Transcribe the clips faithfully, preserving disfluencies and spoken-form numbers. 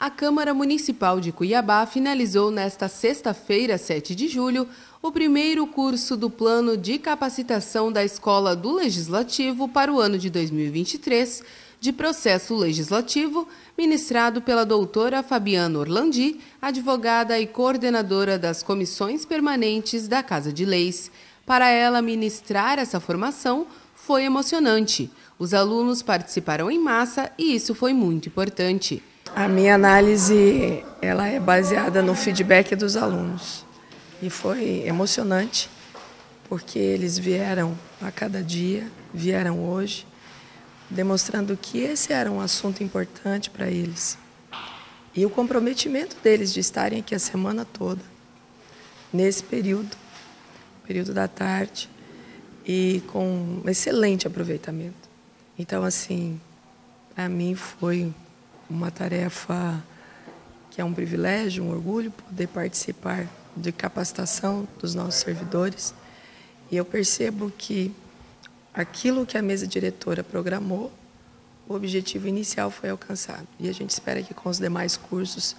A Câmara Municipal de Cuiabá finalizou nesta sexta-feira, sete de julho, o primeiro curso do Plano de Capacitação da Escola do Legislativo para o ano de dois mil e vinte e três, de processo legislativo, ministrado pela doutora Fabiana Orlandi, advogada e coordenadora das comissões permanentes da Casa de Leis. Para ela, ministrar essa formação foi emocionante. Os alunos participaram em massa e isso foi muito importante. A minha análise ela é baseada no feedback dos alunos e foi emocionante porque eles vieram a cada dia, vieram hoje, demonstrando que esse era um assunto importante para eles. E o comprometimento deles de estarem aqui a semana toda, nesse período, período da tarde, e com um excelente aproveitamento. Então, assim, para mim foi uma tarefa que é um privilégio, um orgulho poder participar de capacitação dos nossos servidores. E eu percebo que aquilo que a mesa diretora programou, o objetivo inicial foi alcançado. E a gente espera que com os demais cursos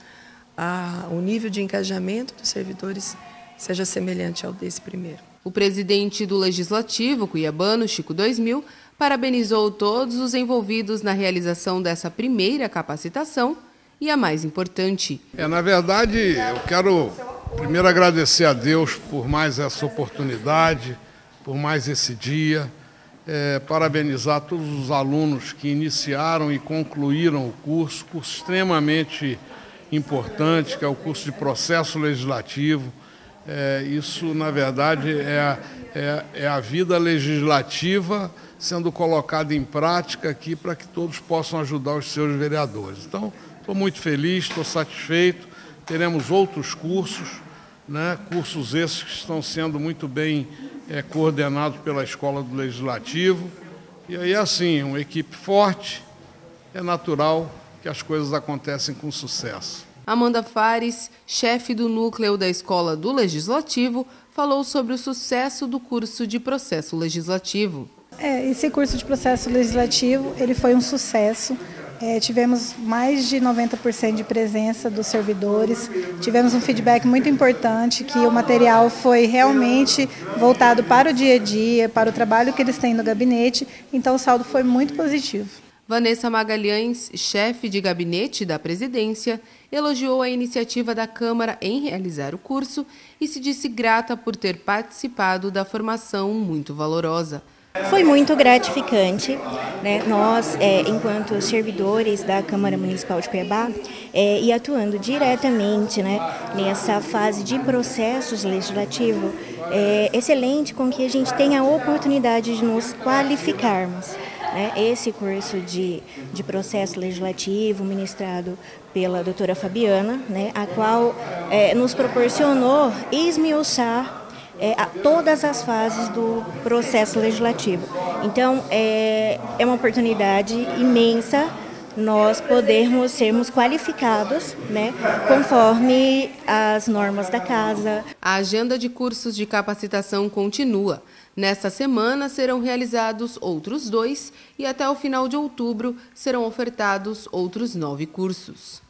a, o nível de engajamento dos servidores seja semelhante ao desse primeiro. O presidente do Legislativo cuiabano, Chico dois mil, parabenizou todos os envolvidos na realização dessa primeira capacitação e a mais importante. É, na verdade, eu quero primeiro agradecer a Deus por mais essa oportunidade, por mais esse dia, é, parabenizar todos os alunos que iniciaram e concluíram o curso, curso extremamente importante, que é o curso de processo legislativo. É, isso, na verdade, é, é, é a vida legislativa sendo colocada em prática aqui para que todos possam ajudar os seus vereadores. Então, estou muito feliz, estou satisfeito. Teremos outros cursos, né, cursos esses que estão sendo muito bem é, coordenados pela Escola do Legislativo. E aí, assim, uma equipe forte, é natural que as coisas acontecem com sucesso. Amanda Fares, chefe do núcleo da Escola do Legislativo, falou sobre o sucesso do curso de processo legislativo. É, esse curso de processo legislativo ele foi um sucesso. É, tivemos mais de noventa por cento de presença dos servidores, tivemos um feedback muito importante, que o material foi realmente voltado para o dia a dia, para o trabalho que eles têm no gabinete, então o saldo foi muito positivo. Vanessa Magalhães, chefe de gabinete da presidência, elogiou a iniciativa da Câmara em realizar o curso e se disse grata por ter participado da formação muito valorosa. Foi muito gratificante, né? Nós, é, enquanto servidores da Câmara Municipal de Cuiabá, é, e atuando diretamente, né, nessa fase de processos legislativos, é excelente com que a gente tenha a oportunidade de nos qualificarmos. Né? Esse curso de, de processo legislativo ministrado pela doutora Fabiana, né, a qual é, nos proporcionou esmiuçar É, a, todas as fases do processo legislativo. Então, é, é uma oportunidade imensa nós podermos sermos qualificados, né, conforme as normas da casa. A agenda de cursos de capacitação continua. Nesta semana serão realizados outros dois e até o final de outubro serão ofertados outros nove cursos.